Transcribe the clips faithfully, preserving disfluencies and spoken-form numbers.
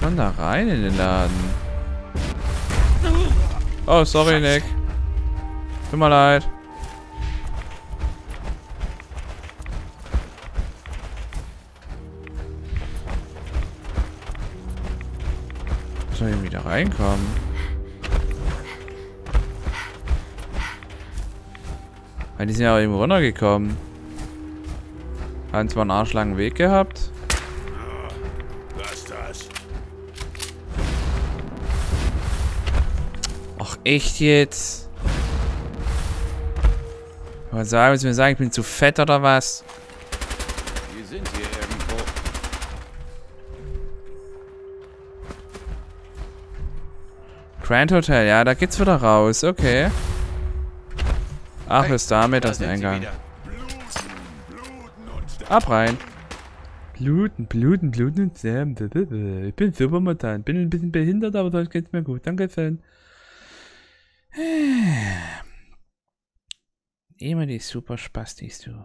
kommt da rein in den Laden? Oh, sorry, Nick. Tut mir leid. Soll ich wieder reinkommen? Weil die sind ja auch irgendwo runtergekommen. Haben zwar einen arschlangen Weg gehabt. Was das? Ach, echt jetzt? Was sagen, willst du mir sagen, ich bin zu fett oder was? Die sind hier irgendwo. Grand Hotel, ja, da geht's wieder raus, okay. Ach, ist damit das ein Eingang. Ab rein. Bluten, bluten, bluten und sterben. Ich bin Supermutant. Bin ein bisschen behindert, aber sonst geht's mir gut. Danke, Fan. Immer die super Spastis, du.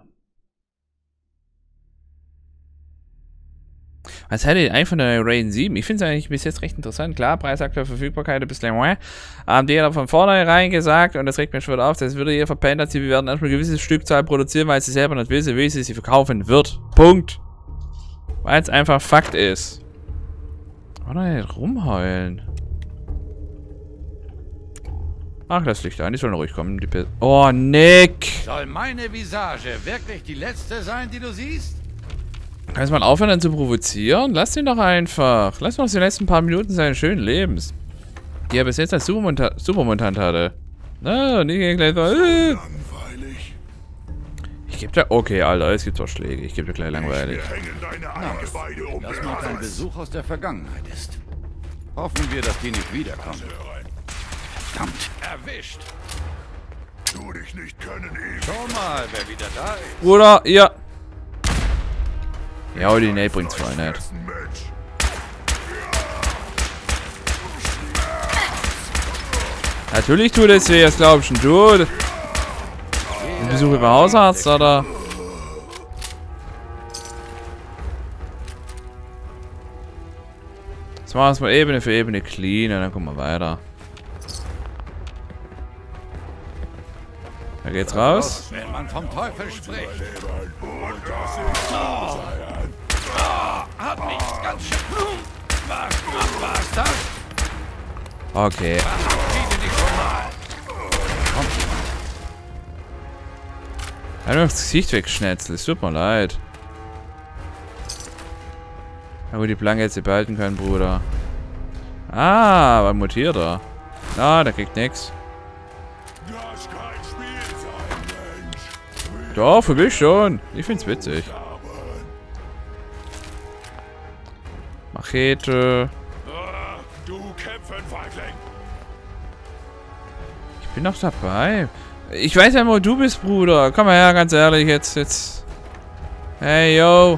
Was hätte ich von der Raiden sieben? Ich finde es eigentlich bis jetzt recht interessant. Klar, Preisaktuelle Verfügbarkeit ein bisschen mehr. Haben die ja von vornherein gesagt, und das regt mir schon wieder auf, das würde ihr verpennt, dass sie werden erstmal eine gewisse Stückzahl produzieren, weil sie selber nicht wissen, wie sie sie verkaufen wird. Punkt. Weil es einfach Fakt ist. Oder nicht rumheulen. Ach, das Licht an, die sollen ruhig kommen. Die P oh, Nick! Soll meine Visage wirklich die letzte sein, die du siehst? Kannst du mal aufhören, dann zu provozieren? Lass ihn doch einfach. Lass doch die letzten paar Minuten seines schönen Lebens. Die er bis jetzt als Supermonta Supermontant hatte. Na, nicht gleich so. Äh. Langweilig. Ich geb dir. Okay, Alter, es gibt doch Schläge. Ich geb dir gleich langweilig. Dass mal ein Besuch aus der Vergangenheit ist. Hoffen wir, dass die nicht wiederkommen. Verdammt. Erwischt. Du dich nicht können, Eve. Schau mal, wer wieder da ist. Bruder, ja. Ja, die Nate bringt's voll nicht. Natürlich tut es weh, das glaub ich schon, du. Ein Besuch über Hausarzt, oder? Jetzt machen wir es mal Ebene für Ebene clean und dann gucken wir weiter. Da geht's raus. Wenn man vom Teufel spricht. Oh. Oh, hat mich ganz schön. Was, was war's das? Okay. Biete dich schon mal. Kommt jemand? Er hat mir das Gesicht weggeschnetzelt. Es tut mir leid. Na gut, die Planke jetzt behalten können, Bruder. Ah, war mutiert er. Na, der kriegt nix. Das kann Spiel sein, Mensch. Doch, für mich schon. Ich find's witzig. Machete. Du kämpfen, Feigling. Ich bin doch dabei. Ich weiß ja, wo du bist, Bruder. Komm mal her, ganz ehrlich, jetzt, jetzt. Hey, yo.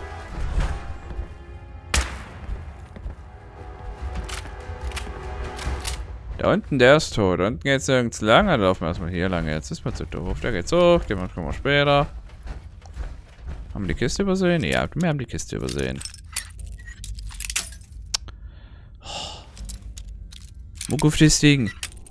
Da unten, der ist tot. Da unten geht's nirgends lang. Dann laufen wir erstmal hier lang. Jetzt ist mal zu doof. Der geht's hoch. Den machen wir später. Haben wir die Kiste übersehen? Ja, wir haben die Kiste übersehen. Oh. Muck auf das Ding.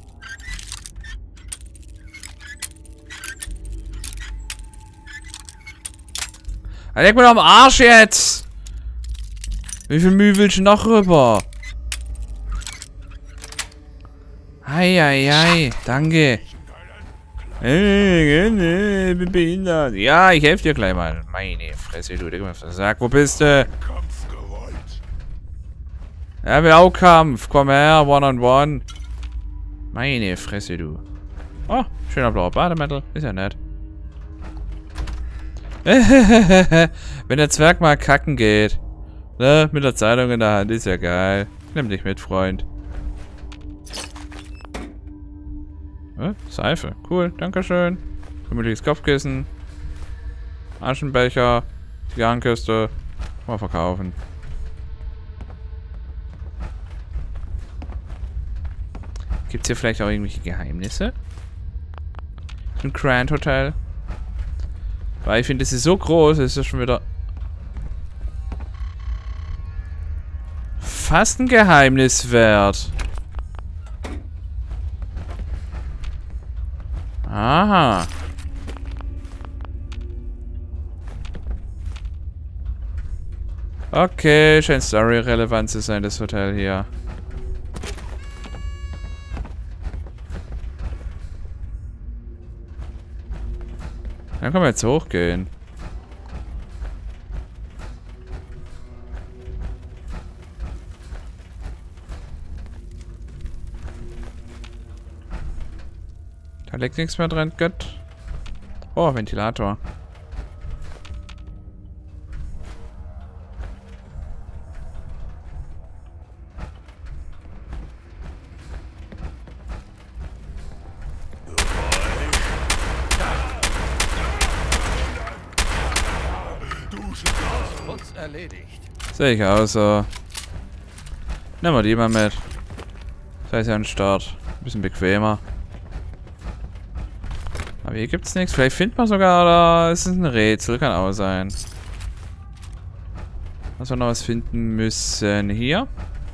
Leg mal am Arsch jetzt! Wie viel Mühe willst du noch rüber? Eieiei, danke. Ich bin behindert. Ja, ich helfe dir gleich mal. Meine Fresse, du, Digga, sag, wo bist du? Ja, will auch Kampf. Komm her, one on one. Meine Fresse, du. Oh, schöner blauer Bademantel. Ist ja nett. Wenn der Zwerg mal kacken geht. Ne, mit der Zeitung in der Hand. Ist ja geil. Nimm dich mit, Freund. Äh, Seife. Cool, dankeschön. Gemütliches Kopfkissen. Aschenbecher. Zigarrenkiste. Mal verkaufen. Gibt es hier vielleicht auch irgendwelche Geheimnisse? Ein Grand Hotel. Weil ich finde, es ist so groß, es ist schon wieder... fast ein Geheimnis wert. Aha. Okay, scheint story-relevant zu sein, das Hotel hier. Dann können wir jetzt hochgehen. Da liegt nichts mehr dran, Gott. Oh, Ventilator. Erledigt. Sehe ich auch so. Nehmen wir die mal mit. Das heißt ja ein Start. Ein bisschen bequemer. Aber hier gibt's nichts. Vielleicht findet man sogar, oder ist es ein Rätsel? Kann auch sein. Was wir noch was finden müssen. Hier.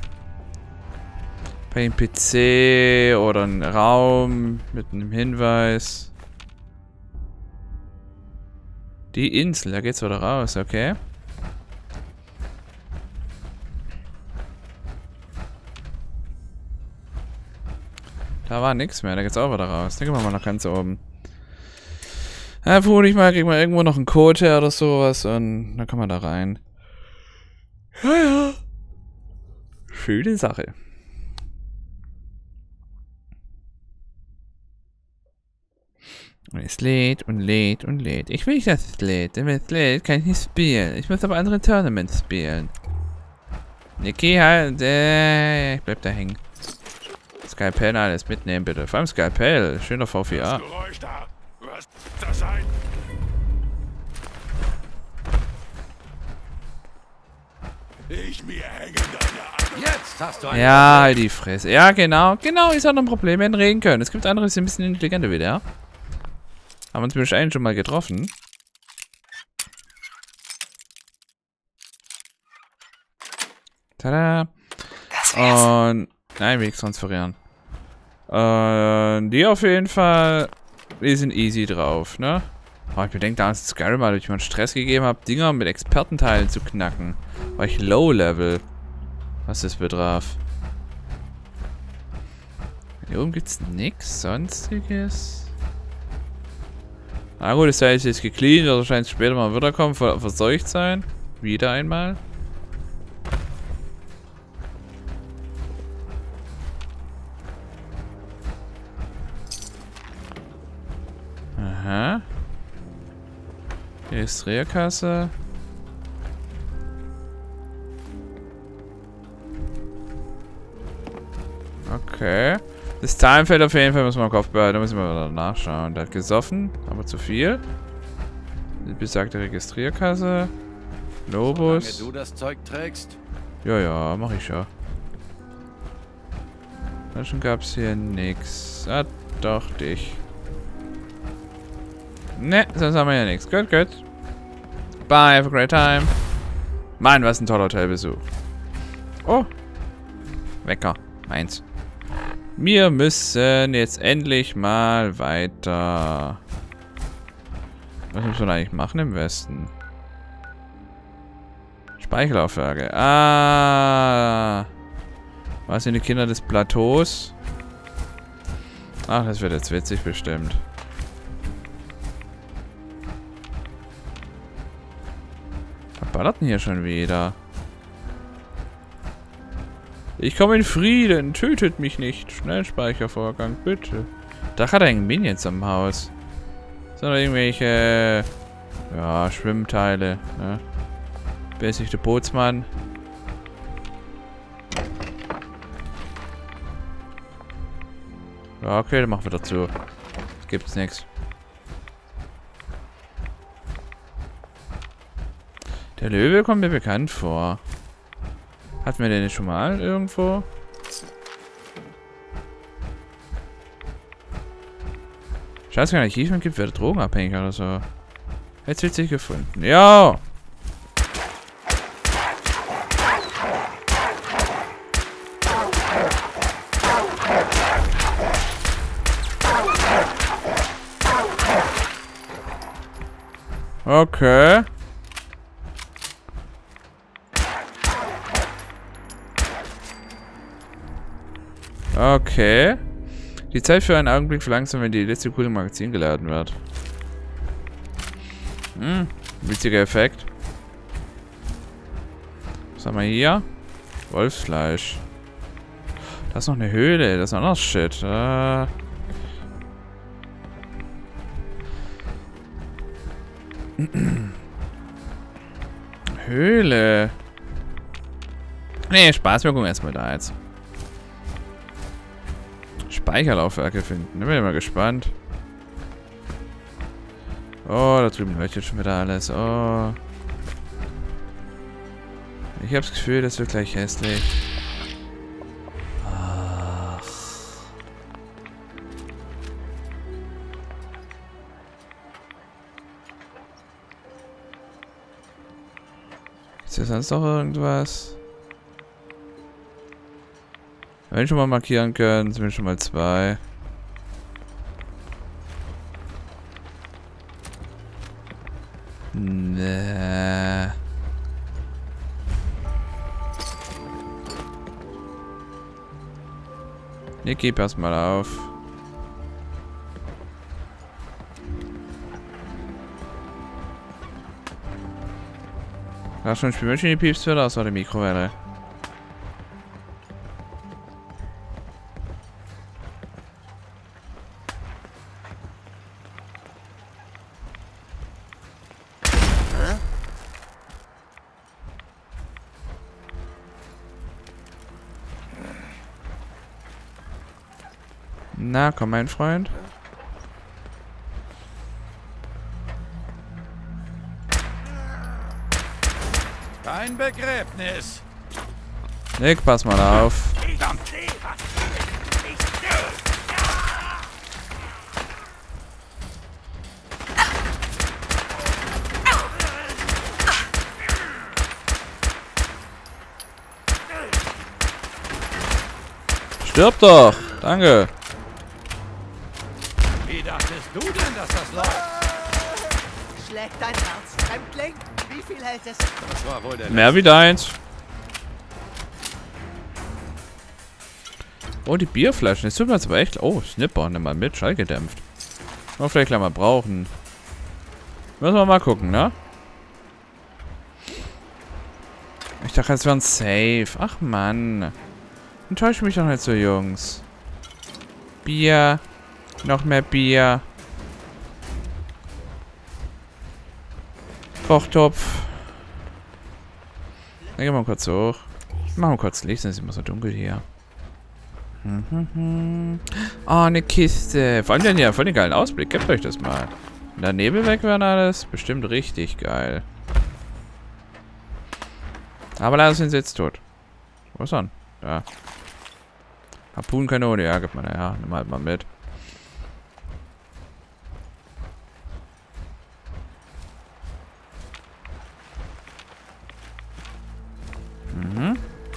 Bei einem P C oder ein Raum mit einem Hinweis. Die Insel, da geht's wieder raus, okay. Da war nichts mehr, da geht's auch wieder raus. Dann gehen wir mal nach ganz oben. Ja, vermutlich mal, kriegen wir irgendwo noch einen Code her oder sowas und dann kann man da rein. Ja, ja. Schöne Sache. Und es lädt und lädt und lädt. Ich will nicht, dass es lädt, denn wenn es lädt, kann ich nicht spielen. Ich muss aber andere Tournaments spielen. Niki, halt, äh, ich bleib da hängen. Skalpell, alles mitnehmen, bitte. Vor allem Skalpell. Schöner V vier A. Geräusch da. Was das sein? Ich mir hängen deine Jetzt hast du eine Ja, halt die Fresse. Ja, genau. Genau, ist auch noch ein Problem, wenn reden können. Es gibt andere, die sind ein bisschen intelligenter wieder, ja? Haben uns wahrscheinlich schon mal getroffen. Tada. Und... Nein, will ich transferieren. Äh, die auf jeden Fall, die sind easy drauf, ne? Aber ich bedenke, damals in Skyrim, weil ich mir einen Stress gegeben habe, Dinger mit Expertenteilen zu knacken. War ich Low-Level, was das betraf. Hier oben gibt's nichts Sonstiges. Na gut, das heißt jetzt gecleant, wird wahrscheinlich später mal wiederkommen, ver verseucht sein. Wieder einmal. Aha. Registrierkasse. Okay. Das Zahlenfeld auf jeden Fall müssen wir im Kopf behalten. Da müssen wir wieder nachschauen. Der hat gesoffen, aber zu viel. Die besagte Registrierkasse. Globus. Solange du das Zeug trägst. Ja, ja, mach ich ja. Schon gab's hier nix. Ah, doch, dich. Ne, sonst haben wir ja nichts. Gut, gut. Bye, have a great time. Mann, was ein toller Hotelbesuch. Oh. Wecker. Meins. Wir müssen jetzt endlich mal weiter. Was müssen wir eigentlich machen im Westen? Speichelauflage. Ah. Was sind die Kinder des Plateaus? Ach, das wird jetzt witzig bestimmt. Was ballert denn hier schon wieder? Ich komme in Frieden. Tötet mich nicht. Schnellspeichervorgang, bitte. Da hat er einen Minions am Haus. Sondern irgendwelche... Ja, Schwimmteile. Ne? Basic der Bootsmann. Ja, okay, dann machen wir dazu. Gibt's nichts. Der Löwe kommt mir bekannt vor. Hatten wir den nicht schon mal irgendwo? Schade, dass es kein Archiv gibt, wer drogenabhängig oder so. Jetzt wird sich gefunden. Ja! Okay. Okay. Die Zeit für einen Augenblick verlangsamt, wenn die letzte Kugel im Magazin geladen wird. Hm, witziger Effekt. Was haben wir hier? Wolfsfleisch. Da ist noch eine Höhle, das ist noch anderes Shit. Äh Höhle. Nee, Spaß, wir gucken erstmal da jetzt. Speicherlaufwerke finden. Da bin ich mal gespannt. Oh, da drüben leuchtet schon wieder alles. Oh. Ich habe das Gefühl, das wird gleich hässlich. Ach. Ist hier sonst noch irgendwas? Wenn wir schon mal markieren können, sind wir schon mal zwei. Nee. Ich gebe erstmal auf. Da schon ein Spielmaschine piepst wird, außer der Mikrowelle. Na, komm, mein Freund. Kein Begräbnis. Nick, pass mal auf. Stirb doch. Danke. Wie dachtest du denn, dass das läuft? Schlägt dein Herz, Fremdling? Wie viel hält es? Das war wohl der Mehr wie deins. Oh, die Bierflaschen. Das tut mir jetzt aber echt... Oh, Snipper. Nimm mal mit. Schallgedämpft. Mal vielleicht gleich mal brauchen. Müssen wir mal gucken, ne? Ich dachte, es wären safe. Ach, Mann. Enttäuscht mich doch nicht so, Jungs. Bier. Noch mehr Bier. Kochtopf. Dann gehen wir mal kurz hoch. Machen wir kurz Licht, sonst ist immer so dunkel hier. Oh, eine Kiste. Vor allem denn hier voll den geilen Ausblick. Gebt euch das mal. Wenn der Nebel weg wäre alles, bestimmt richtig geil. Aber leider sind sie jetzt tot. Wo ist er? Da. Harpunenkanone, ja, gib mal, ja, nimm halt mal mit. Mhm.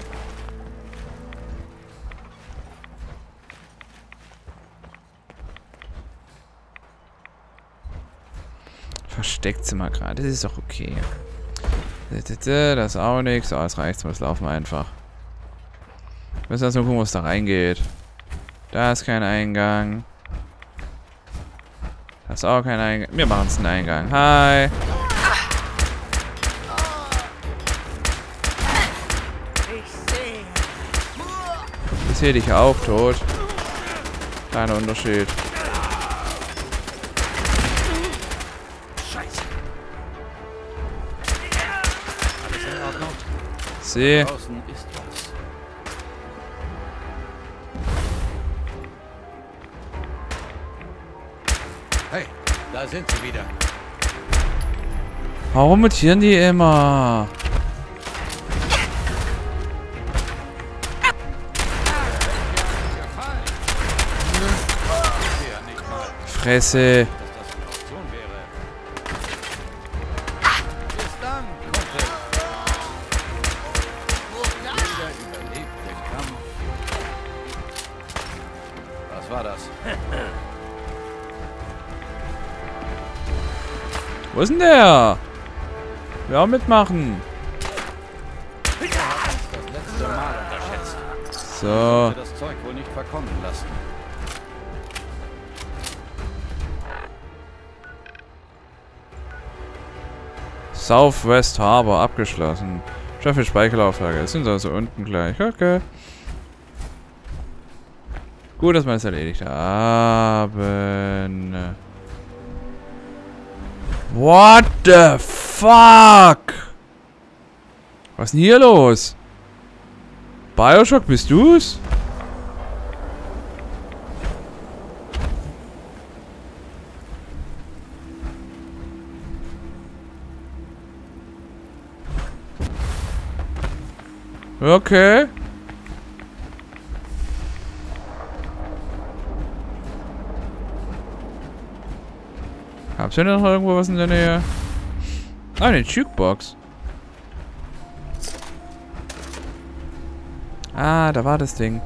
Versteckt sie mal gerade, das ist doch okay. Das ist auch nichts, aber es reicht, wir laufen einfach. Wir müssen erst mal gucken, was da reingeht. Da ist kein Eingang. Da ist auch kein Eingang. Wir machen es einen Eingang. Hi. Ich sehe dich auch tot. Kleiner Unterschied. Sehe. Draußen ist was. Hey, da sind sie wieder. Warum mutieren die immer? Fresse. Wo ist denn der? Wir auch mitmachen. Das letzte Mal unterschätzt. So. Das Zeug wohl nicht verkommen lassen. Southwest Harbor abgeschlossen. Schaffe Speichelauflage. Das sind also unten gleich. Okay. Gut, dass wir es erledigt haben. What the fuck? Was ist denn hier los? Bioshock, bist du's? Okay. Hab's ja noch irgendwo was in der Nähe? Ah, eine Jukebox. Ah, da war das Ding.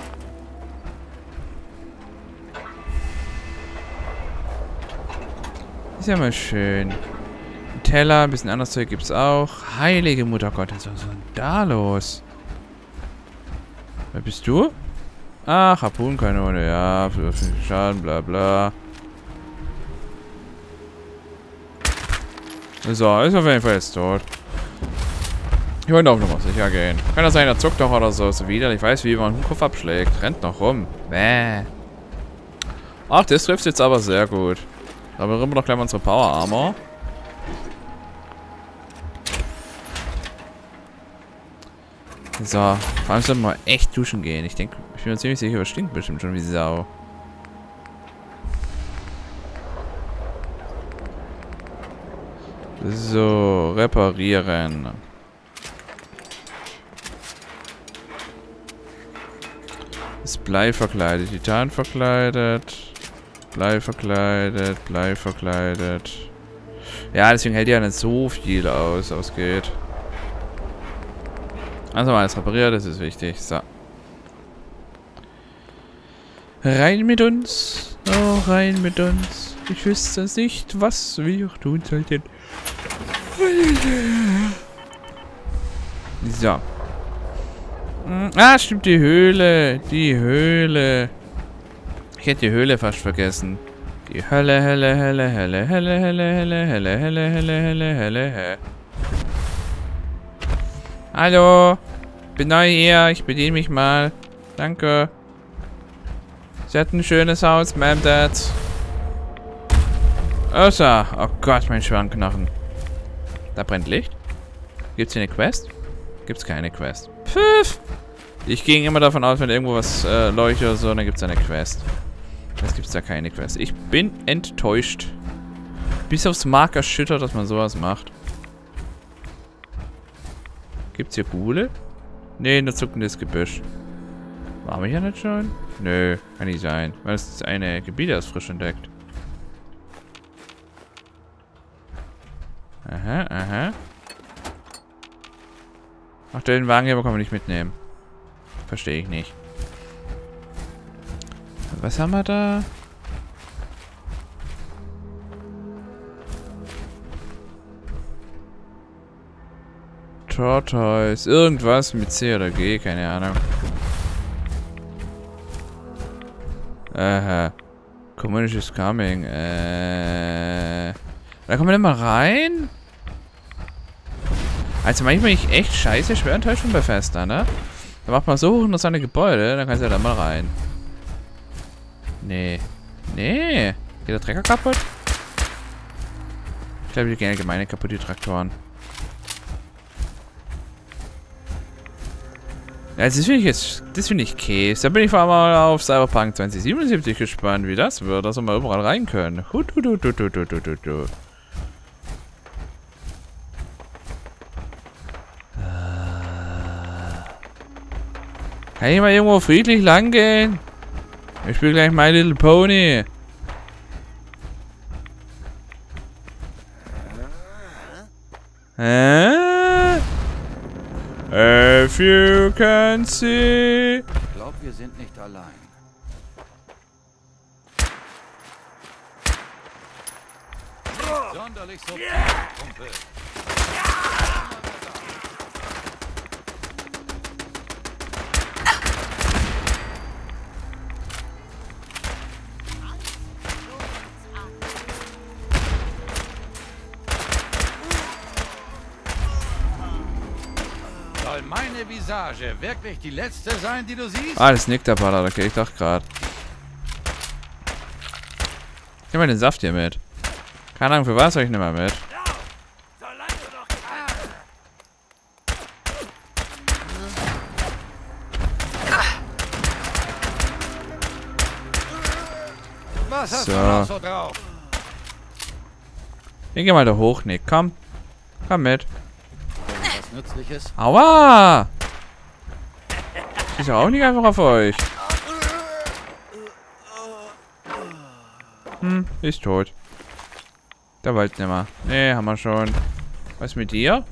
Ist ja mal schön. Ein Teller, ein bisschen anderes Zeug gibt's auch. Heilige Mutter Gottes, was ist denn da los? Wer bist du? Ach, Harpunenkanone, ja, für öffentlichen Schaden, bla bla. So, ist auf jeden Fall jetzt tot. Ich wollte auch nochmal sicher gehen. Kann das sein, der zuckt doch oder so. So wieder. Ich weiß, wie man einen Kopf abschlägt. Rennt noch rum. Bäh. Ach, das trifft jetzt aber sehr gut. Da haben wir doch gleich mal unsere Power Armor. So, vor allem sollten wir echt duschen gehen. Ich denke, ich bin mir ziemlich sicher, es stinkt bestimmt schon wie Sau. So, reparieren. Ist Blei verkleidet, Titan verkleidet, Blei verkleidet, Blei verkleidet. Ja, deswegen hält ja nicht so viel aus, ausgeht. Also mal alles repariert, das ist wichtig. So. Rein mit uns. Oh, rein mit uns. Ich wüsste nicht, was wir tun sollten. So. Ah, stimmt, die Höhle. Die Höhle. Ich hätte die Höhle fast vergessen. Die Hölle, Hölle, Hölle, Hölle, Hölle, Hölle, Hölle, Hölle, Hölle, Hölle, Hölle, Hölle, Hölle. Hallo. Bin neu hier. Ich bediene mich mal. Danke. Sie hat ein schönes Haus, Ma'am Dad. Össa. Oh Gott, mein Schwanknochen. Da brennt Licht. Gibt's hier eine Quest? Gibt's keine Quest. Pfiff. Ich ging immer davon aus, wenn irgendwo was äh, leuchtet oder so, dann gibt's eine Quest. Jetzt gibt's da keine Quest. Ich bin enttäuscht. Bis aufs Mark erschüttert, dass man sowas macht. Gibt's hier Gule? Nee, nur zuckendes Gebüsch. Waren wir hier nicht schon? Nö, kann nicht sein. Weil es eine Gebiet ist frisch entdeckt. Aha, aha. Ach, den Wagen hier kann man nicht mitnehmen. Verstehe ich nicht. Was haben wir da? Tortoise. Irgendwas mit C oder G, keine Ahnung. Aha. Community is coming. Äh. Da kommen wir denn mal rein? Also manchmal bin ich echt scheiße schwer enttäuscht von Bethesda, ne? Da macht man so hoch unter seine Gebäude, dann kannst du ja da mal rein. Nee. Nee. Geht der Trecker kaputt? Ich glaube, die gehen allgemeine kaputt, die Traktoren. Ja, das finde ich jetzt, das finde ich Käse. Da bin ich vor allem mal auf Cyberpunk zwanzig siebenundsiebzig gespannt, wie das wird, dass wir mal überall rein können. Hut, hut, hut, hut, hut, hut, hut, hut. Kann ich mal irgendwo friedlich lang gehen? Ich spiele gleich My Little Pony. Hä? If you can see. Ich glaube, wir sind nicht allein. Sonderlich so, Kumpel. Soll meine Visage wirklich die letzte sein, die du siehst? Ah, das nickt der Baller, okay, ich dachte gerade. Ich nehme mal den Saft hier mit. Keine Ahnung für was, aber ich nehme mal mit. Was hast So. du noch so drauf? Ich geh mal da hoch, Nick. Komm. Komm mit. Irgendwas Nützliches? Aua! Ich auch nicht einfach auf euch. Hm, ist tot. Der wollte nicht mehr. Nee, haben wir schon. Was mit dir?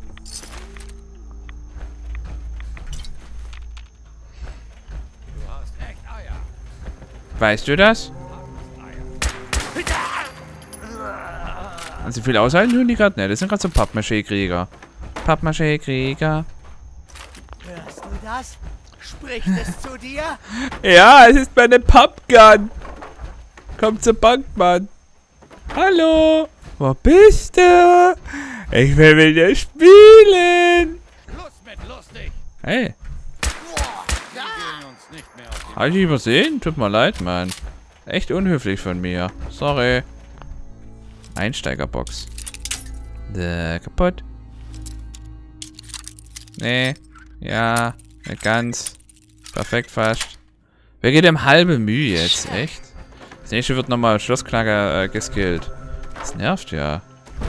Du hast echt Eier. Weißt du das? Haben sie viel aushalten, tun die gerade? Ne, das sind gerade so Pappmaché-Krieger. Pappmaché-Krieger. Hörst du das? Spricht es zu dir? Ja, es ist meine Pappgun. Komm zur Bank, Mann. Hallo. Wo bist du? Ich will mit dir spielen. Schluss mit lustig. Hey, Wir gehen uns nicht mehr auf die habe ich dich übersehen? Tut mir leid, Mann. Echt unhöflich von mir. Sorry. Einsteigerbox. Äh, kaputt. Nee. Ja. Nicht ganz. Perfekt fast. Wer geht dem halbe Mühe jetzt? Echt? Das nächste wird nochmal Schlossknacker äh, geskillt. Das nervt ja.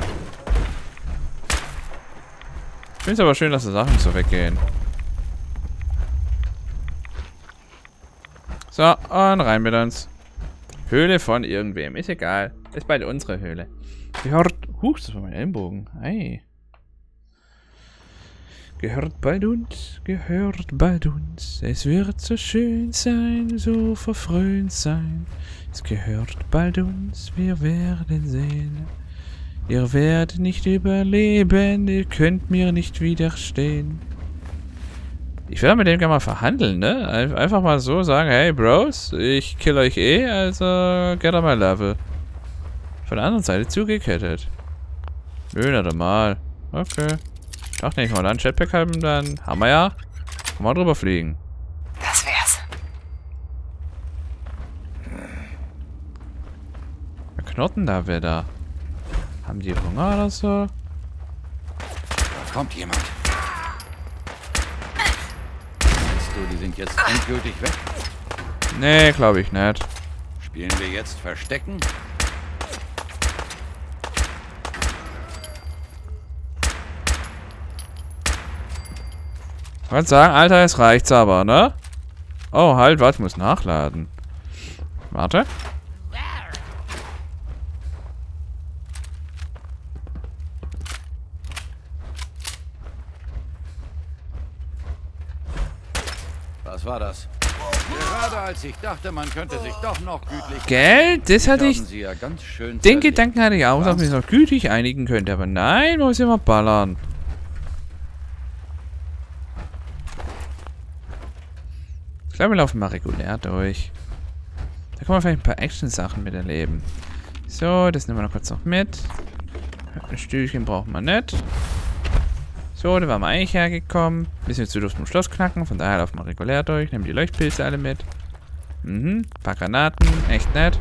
Ich finde es aber schön, dass die Sachen so weggehen. So, und rein mit uns. Höhle von irgendwem. Ist egal. Ist bald unsere Höhle. Gehört. Huch, das war mein Ellenbogen. Ei. Gehört bald uns, gehört bald uns. Es wird so schön sein, so verfröhnt sein. Es gehört bald uns, wir werden sehen. Ihr werdet nicht überleben, ihr könnt mir nicht widerstehen. Ich werde mit dem gerne mal verhandeln, ne? Einfach mal so sagen, hey Bros, ich kill euch eh, also get on my level. Von der anderen Seite zugekettet. Nö, nicht einmal. Okay. Ich dachte nicht mal, dann Jetpack haben, dann haben wir ja. Kann man drüber fliegen. Das wär's. Wer knurrt denn da wieder? Haben die Hunger oder so? Da kommt jemand. Meinst du, die sind jetzt endgültig weg? Nee, glaube ich nicht. Spielen wir jetzt Verstecken? Ich wollte sagen, Alter, es reicht's aber, ne? Oh, halt, was? Ich muss nachladen. Warte. Was war das? Gerade als ich dachte, man könnte sich doch noch gütlich... Gell? Das hatte ich... haben sie ja ganz schön Den zerlegt. Gedanken hatte ich auch, dass man sich noch gütig einigen könnte. Aber nein, man muss immer ballern. Ich glaube, wir laufen mal regulär durch. Da kann man vielleicht ein paar Action-Sachen miterleben. So, das nehmen wir noch kurz noch mit. Ein Stühlchen brauchen wir nicht. So, da waren wir eigentlich hergekommen. Bisschen zu Luft im Schloss knacken. Von daher laufen wir regulär durch. Nehmen die Leuchtpilze alle mit. Mhm. Ein paar Granaten. Echt nett.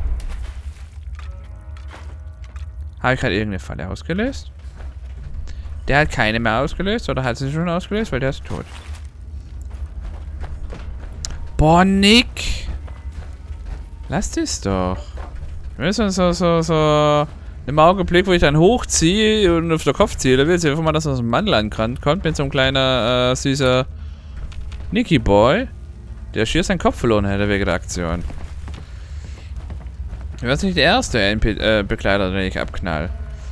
Habe ich gerade irgendeine Falle ausgelöst? Der hat keine mehr ausgelöst. Oder hat sie schon ausgelöst? Weil der ist tot. Boah, Nick. Lass das doch. Wir müssen so, so, so... Im Augenblick, wo ich dann hochziehe und auf den Kopf ziehe, da will ich einfach mal, dass aus dem Mantel angerannt kommt mit so einem kleinen, äh, süßer Nicky Boy, der schier seinen Kopf verloren hätte wegen der Aktion. Du wirst nicht der erste N P äh, Begleiter, den ich abknall.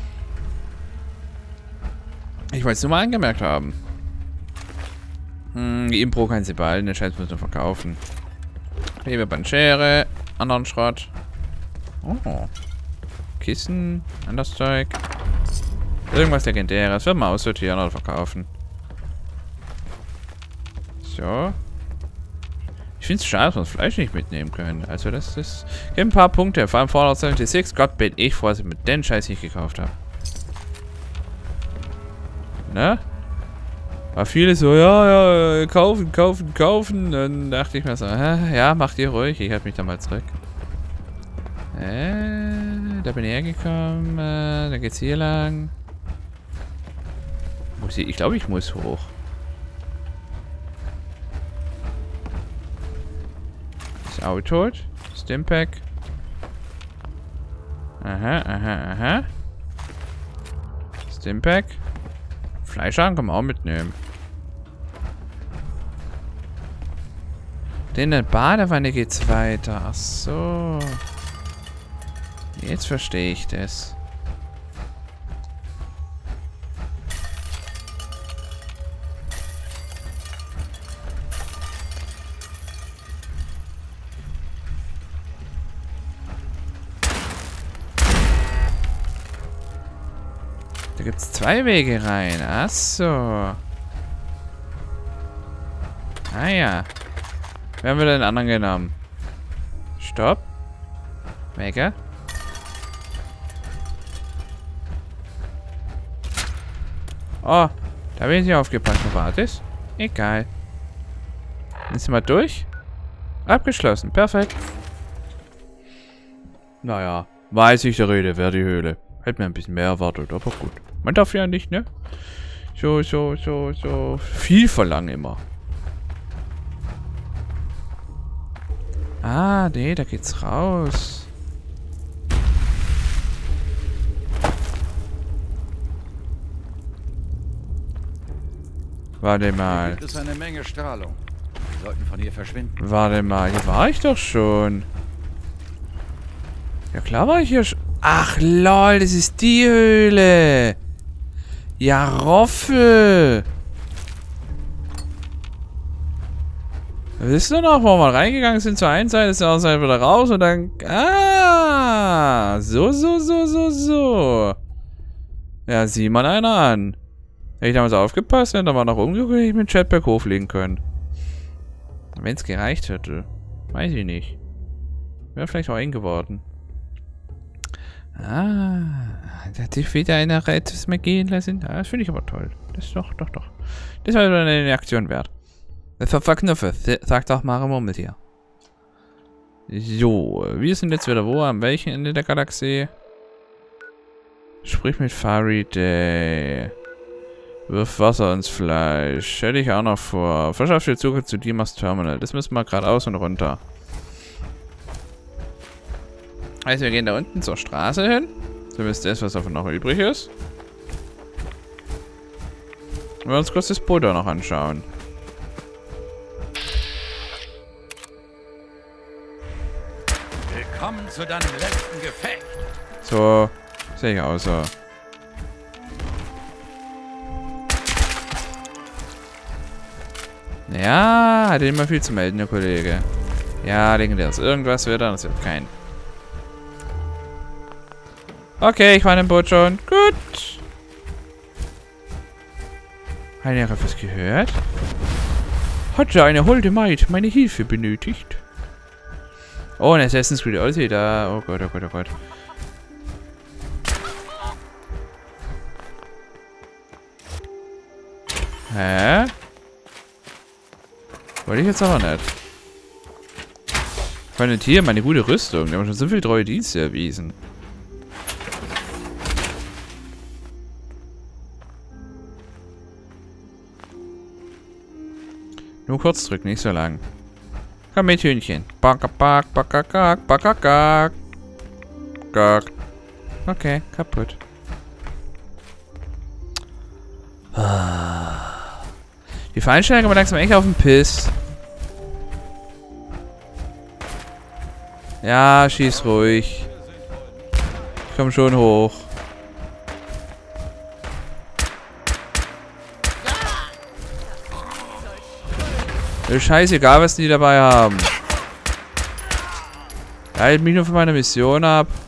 Ich wollte es nur mal angemerkt haben. Hm, die Impro kann sie behalten, den Scheiß müssen wir verkaufen. Lebe Bandschere, anderen Schrott. Oh. Kissen, anderes Zeug. Irgendwas Legendäres. Wird mal aussortieren oder verkaufen. So. Ich finde es schade, dass wir das Fleisch nicht mitnehmen können. Also das ist... Gibt ein paar Punkte. Vor allem Fallout sechsundsiebzig. Gott, bin ich froh, dass ich mit den Scheiß nicht gekauft habe. Ne? War viele so, ja, ja, kaufen, kaufen, kaufen. Dann dachte ich mir so, hä, ja, macht ihr ruhig. Ich halte mich da mal zurück. Äh, da bin ich hergekommen. Äh, dann geht's hier lang. Muss ich, ich glaube, ich muss hoch. Das Auto. Stimpack. Aha, aha, aha. Stimpack. Fleischhaken kann man auch mitnehmen. In der Badewanne geht's weiter. Ach so. Jetzt verstehe ich das. Da gibt's zwei Wege rein. Ach so. Ah ja. Wer haben wir den anderen genommen? Stopp. Mega. Oh, da bin ich nicht aufgepasst. War das? Egal. Dann sind wir durch. Abgeschlossen. Perfekt. Naja, weiß ich der Rede, wer die Höhle. Hätte mir ein bisschen mehr erwartet, aber gut. Man darf ja nicht, ne? So, so, so, so. Viel verlangen immer. Ah, nee, da geht's raus. Warte mal. Hier gibt es eine Menge Strahlung. Wir sollten von hier verschwinden. Warte mal, hier war ich doch schon. Ja klar war ich hier schon. Ach lol, das ist die Höhle. Ja, Roffel. Wisst ihr noch, wo wir reingegangen sind zur einen Seite, zur anderen Seite wieder raus und dann... Ah, so, so, so, so, so. Ja, sieh mal einer an. Hätte ich damals aufgepasst, hätte man nach oben geguckt, hätte ich mit dem Jetpack hochfliegen können. Wenn es gereicht hätte. Weiß ich nicht. Wäre vielleicht auch eng geworden. Ah, da hat sich wieder einer etwas mehr gehen lassen. Ah, das finde ich aber toll. Das ist doch, doch, doch. Das war eine Aktion wert. Das war Verknüpfe, sagt auch Mario Murmeltier. So, wir sind jetzt wieder wo? Am welchen Ende der Galaxie? Sprich mit Faraday. Wirf Wasser ins Fleisch. Stell dich auch noch vor. Verschaff dir Zugang zu Dimas Terminal. Das müssen wir geradeaus und runter. Also wir gehen da unten zur Straße hin. Zumindest das, was davon noch übrig ist. Und wir uns kurz das Boot da noch anschauen. Willkommen zu deinem letzten Gefecht. So, sehe ich auch so. Ja, hat immer viel zu melden, der Kollege. Ja, legendäres. Irgendwas wird dann, das wird kein. Okay, ich war in dem Boot schon. Gut. Hat er etwas gehört? Hatte eine holde Maid meine Hilfe benötigt? Oh, ein Assassin's Creed Odyssey da. Oh Gott, oh Gott, oh Gott. Hä? Wollte ich jetzt aber nicht. Ich meine, hier meine gute Rüstung. Wir haben schon so viel treue Dienste erwiesen. Nur kurz drücken, nicht so lang. Komm mit, Hühnchen. Back, back, back, back, back, back. Back. Okay, kaputt. Die Feinsteiger aber langsam echt auf den Piss. Ja, schieß ruhig. Ich komm schon hoch. Ist scheißegal, was die dabei haben. Halt mich nur von meiner Mission ab.